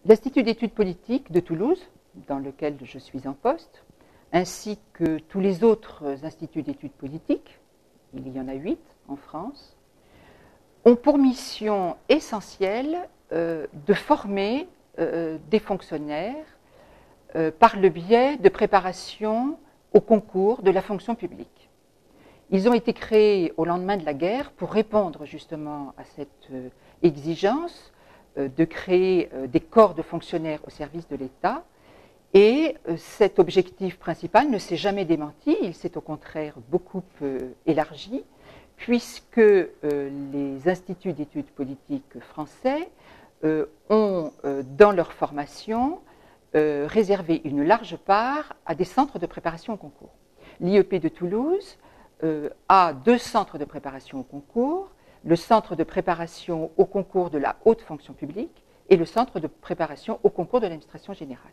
L'Institut d'études politiques de Toulouse, dans lequel je suis en poste, ainsi que tous les autres instituts d'études politiques, il y en a 8 en France, ont pour mission essentielle de former des fonctionnaires par le biais de préparation au concours de la fonction publique. Ils ont été créés au lendemain de la guerre pour répondre justement à cette exigence de créer des corps de fonctionnaires au service de l'État. Et cet objectif principal ne s'est jamais démenti, il s'est au contraire beaucoup élargi, puisque les instituts d'études politiques français ont, dans leur formation, réservé une large part à des centres de préparation au concours. L'IEP de Toulouse a 2 centres de préparation au concours, le centre de préparation au concours de la haute fonction publique et le centre de préparation au concours de l'administration générale.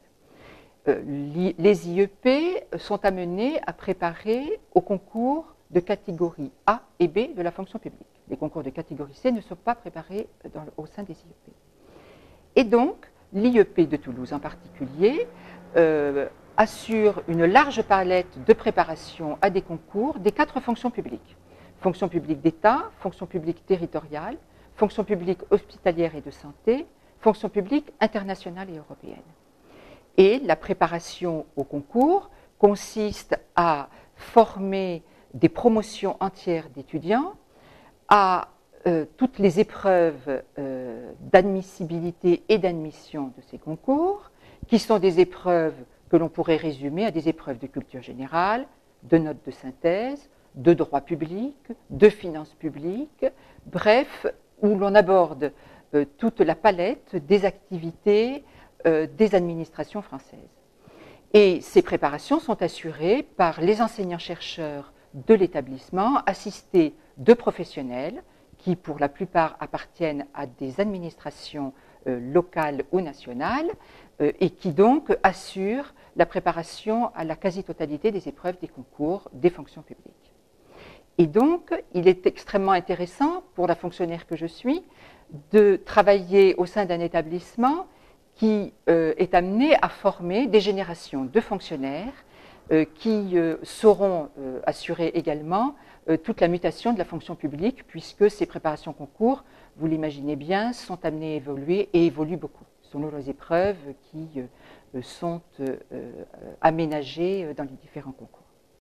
Les IEP sont amenés à préparer au concours de catégorie A et B de la fonction publique. Les concours de catégorie C ne sont pas préparés au sein des IEP. Et donc, l'IEP de Toulouse en particulier assure une large palette de préparation à des concours des 4 fonctions publiques. Fonction publique d'État, fonction publique territoriale, fonction publique hospitalière et de santé, fonction publique internationale et européenne. Et la préparation au concours consiste à former des promotions entières d'étudiants à toutes les épreuves d'admissibilité et d'admission de ces concours, qui sont des épreuves que l'on pourrait résumer à des épreuves de culture générale, de notes de synthèse, de droit public, de finances publiques, bref, où l'on aborde toute la palette des activités des administrations françaises. Et ces préparations sont assurées par les enseignants-chercheurs de l'établissement, assistés de professionnels qui, pour la plupart, appartiennent à des administrations locales ou nationales et qui donc assurent la préparation à la quasi-totalité des épreuves des concours des fonctions publiques. Et donc, il est extrêmement intéressant pour la fonctionnaire que je suis de travailler au sein d'un établissement qui est amené à former des générations de fonctionnaires qui sauront assurer également toute la mutation de la fonction publique, puisque ces préparations concours, vous l'imaginez bien, sont amenées à évoluer et évoluent beaucoup. Ce sont les épreuves qui sont aménagées dans les différents concours.